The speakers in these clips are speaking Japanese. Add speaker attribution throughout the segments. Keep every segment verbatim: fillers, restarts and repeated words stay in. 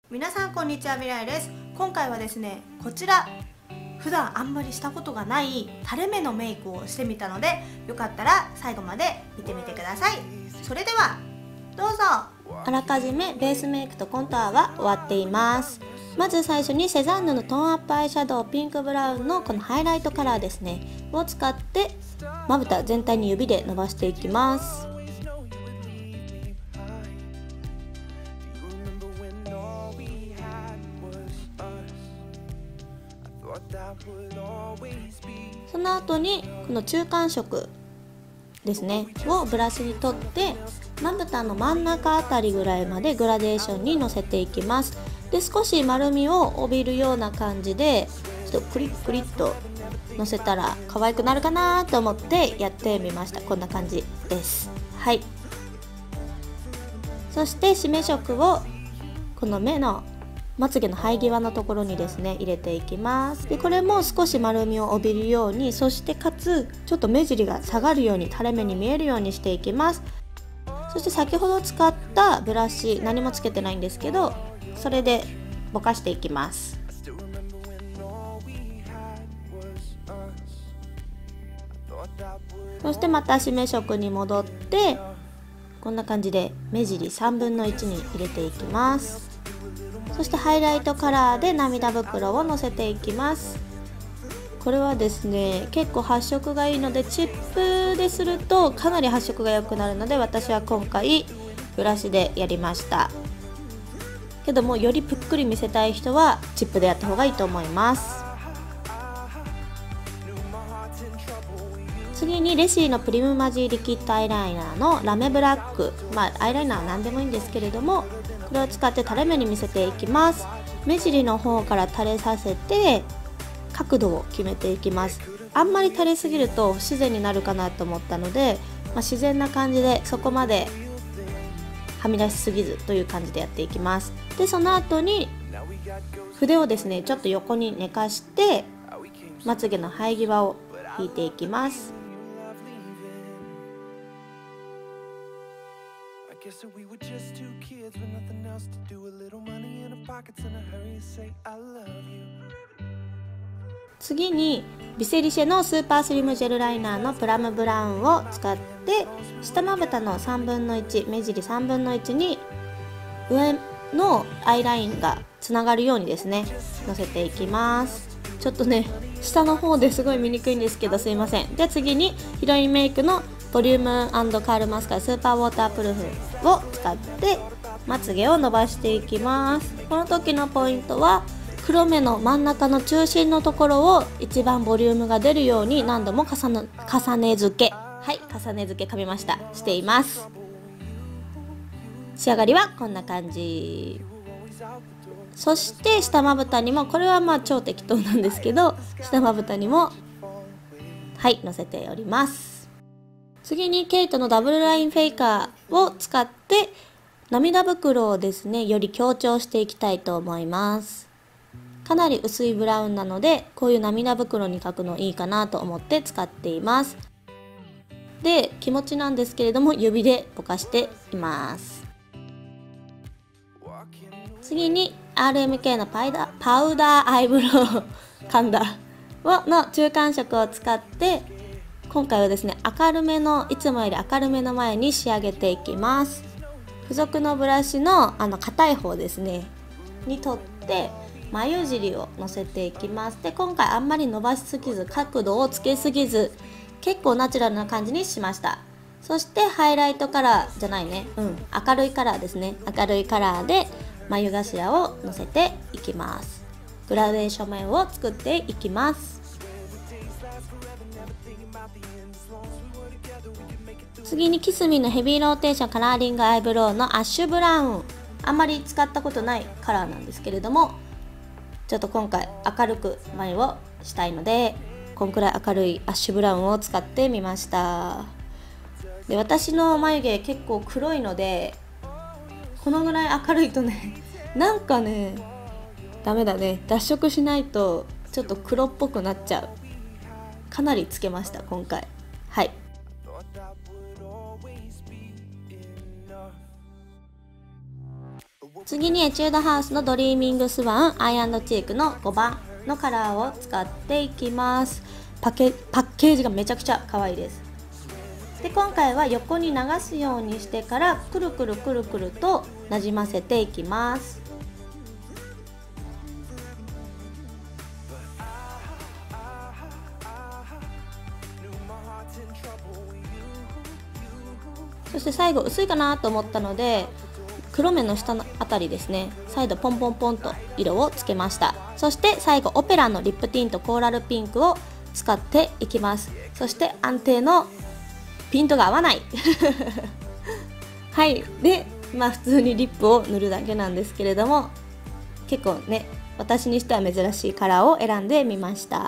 Speaker 1: 皆さんこんにちは、未来です。今回はですね、こちら普段あんまりしたことがない垂れ目のメイクをしてみたので、よかったら最後まで見てみてください。それではどうぞ。あらかじめベースメイクとコントゥアは終わっています。まず最初にセザンヌのトーンアップアイシャドウピンクブラウンのこのハイライトカラーですねを使ってまぶた全体に指で伸ばしていきます。その後にこの中間色ですねをブラシに取ってまぶたの真ん中あたりぐらいまでグラデーションにのせていきます。で少し丸みを帯びるような感じでちょっとクリックリッとのせたら可愛くなるかなと思ってやってみました。こんな感じです。はい。そして締め色をこの目のまつげの生え際のところにですね入れていきます。でこれも少し丸みを帯びるように、そしてかつちょっと目尻が下がるように垂れ目に見えるようにしていきます。そして先ほど使ったブラシ、何もつけてないんですけど、それでぼかしていきます。そしてまた締め色に戻ってこんな感じで目尻さんぶんのいちに入れていきます。そしてハイライトカラーで涙袋をのせていきます。これはですね結構発色がいいので、チップでするとかなり発色が良くなるので、私は今回ブラシでやりました。けどもよりぷっくり見せたい人はチップでやった方がいいと思います。次にレシーのプリムマジーリキッドアイライナーのラメブラック、まあアイライナーは何でもいいんですけれども、これを使って垂れ目に見せていきます。目尻の方から垂れさせて角度を決めていきます。あんまり垂れすぎると不自然になるかなと思ったので、まあ、自然な感じでそこまではみ出しすぎずという感じでやっていきます。でその後に筆をですねちょっと横に寝かしてまつげの生え際を引いていきます。次にビセリシェのスーパースリムジェルライナーのプラムブラウンを使って下まぶたのさんぶんのいち、目尻さんぶんのいちに上のアイラインがつながるようにですねのせていきます。ちょっとね下の方ですごい見にくいんですけどすいません。で次にヒロインメイクのボリューム&カールマスカラスーパーウォータープルーフを使ってまつげを伸ばしていきます。この時のポイントは黒目の真ん中の中心のところを一番ボリュームが出るように何度も重ね、重ね付けはい重ね付け噛みましたしています。仕上がりはこんな感じ。そして下まぶたにも、これはまあ超適当なんですけど、下まぶたにもはいのせております。次にケイトのダブルラインフェイカーを使って涙袋をですねより強調していきたいと思います。かなり薄いブラウンなのでこういう涙袋に描くのいいかなと思って使っています。で気持ちなんですけれども指でぼかしています。次に アールエムケー のパイダパウダーアイブロウ噛んだをの中間色を使って今回はですね明るめのいつもより明るめの前に仕上げていきます。付属のブラシのあの硬い方ですねに取って眉尻をのせていきます。で今回あんまり伸ばしすぎず角度をつけすぎず結構ナチュラルな感じにしました。そしてハイライトカラーじゃないねうん明るいカラーですね明るいカラーで眉頭をのせていきます。グラデーション面を作っていきます。次にキスミのヘビーローテーションカラーリングアイブロウのアッシュブラウン、あんまり使ったことないカラーなんですけれども、ちょっと今回明るく眉をしたいのでこんくらい明るいアッシュブラウンを使ってみました。で私の眉毛結構黒いのでこのぐらい明るいとねなんかねダメだね、脱色しないとちょっと黒っぽくなっちゃう。かなりつけました今回。はい。 次にエチュードハウスのドリーミングスワンアイ&チークのごばんのカラーを使っていきます。パケパッケージがめちゃくちゃ可愛いです。で今回は横に流すようにしてからくるくるくるくるとなじませていきます。そして最後薄いかなと思ったので黒目の下のあたりですね、再度ポンポンポンと色をつけました。そして最後オペラのリップティントコーラルピンクを使っていきます。そして安定のピントが合わないはいでまあ普通にリップを塗るだけなんですけれども、結構ね私にしては珍しいカラーを選んでみました。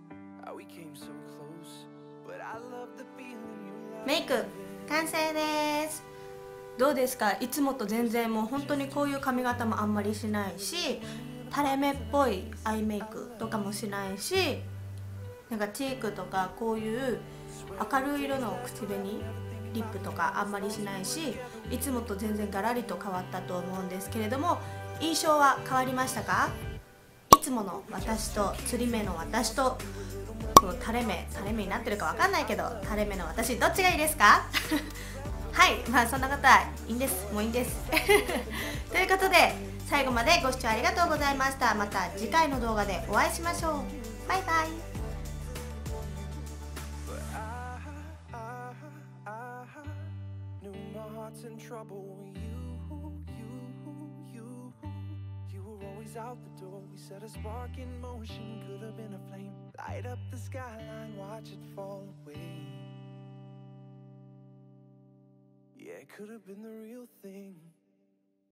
Speaker 1: メイク完成です。どうですか？いつもと全然もう本当にこういう髪型もあんまりしないし、垂れ目っぽいアイメイクとかもしないし、なんかチークとかこういう明るい色の口紅リップとかあんまりしないし、いつもと全然ガラリと変わったと思うんですけれども、印象は変わりましたか？いつもの私とつり目の私とこの垂れ目垂れ目になってるかわかんないけど垂れ目の私どっちがいいですか？はい、まあそんなことはいいんです、もういいんですということで最後までご視聴ありがとうございました。また次回の動画でお会いしましょう。バイバイ。Out the door, we set a spark in motion, could have been a flame, light up the skyline, watch it fall away. Yeah, it could have been the real thing.